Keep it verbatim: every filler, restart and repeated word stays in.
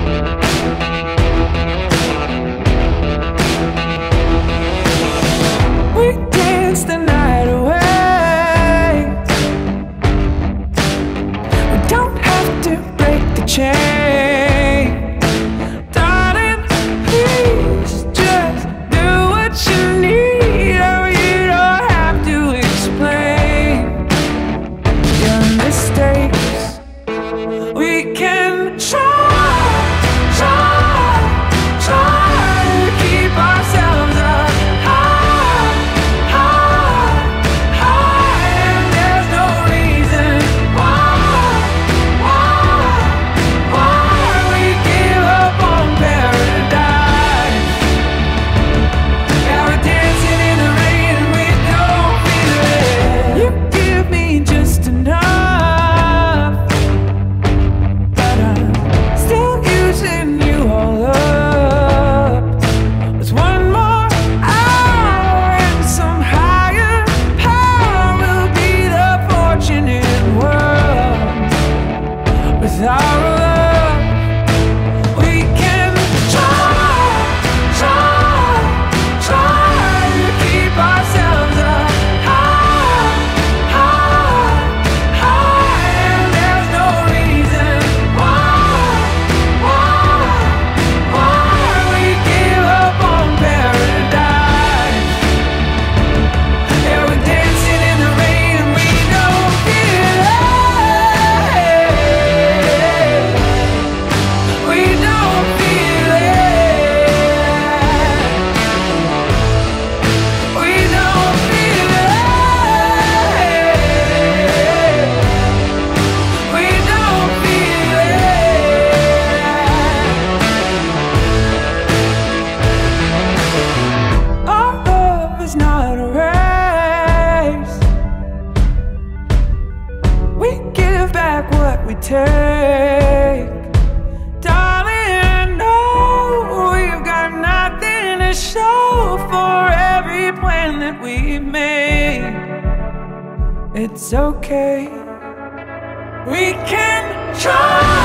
We dance the night away. We don't have to break the chain. Darling, please just do what you need. Oh, you don't have to explain your mistakes. We can try, try, try to keep ourselves up high, high, high. And there's no reason why, why, why we give up on paradise. Yeah, we're dancing in the rain and we don't feel it. You give me just enough, but I'm still using you all up. There's one more hour and some higher power will be the fortunate world. With our love, we can try, try, try to keep ourselves up high, high, high. And there's no reason why, why, why we give up on paradise. Yeah, we're dancing in the rain and we don't feel it. We don't feel it. We don't feel it. We don't feel it. Our love is not a race. We give back what we take. Darling, I know we've got nothing to show for every plan that we've made. It's okay. We can try.